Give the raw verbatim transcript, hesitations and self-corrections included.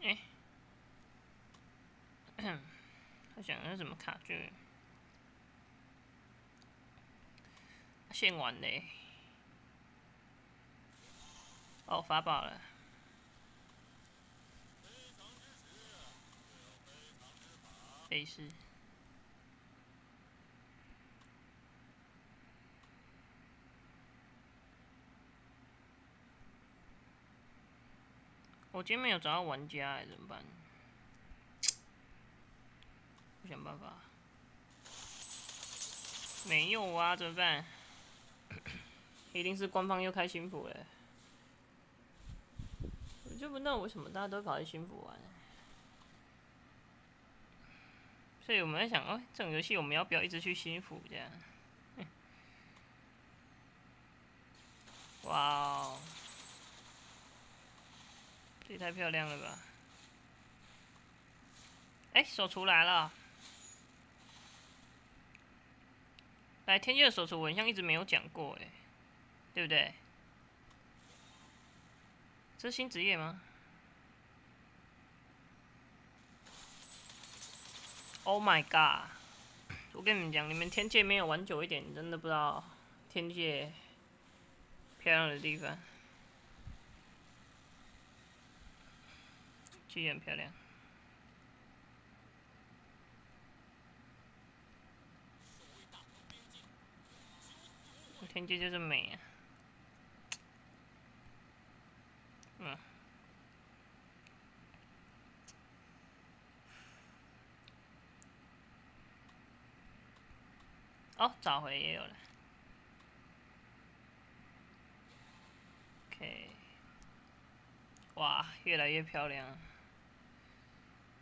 哎、欸，他想那什么卡剧？献完嘞。哦，发宝了。没事。我今天没有找到玩家哎，怎么办？我想办法。没有啊，怎么办？一定是官方又开新服了。我就不知道为什么大家都跑去新服玩。所以我们在想，哦，这种游戏我们要不要一直去新服这样？哇哦，这也太漂亮了吧！哎、欸，手出来了。来，天界的手厨我好像一直没有讲过，哎，对不对？这是新职业吗 ？Oh my god！ 我跟你们讲，你们天界没有玩久一点，你真的不知道天界漂亮的地方。其实很漂亮。天界就是美啊。嗯。哦，找回也有了。OK。哇，越来越漂亮。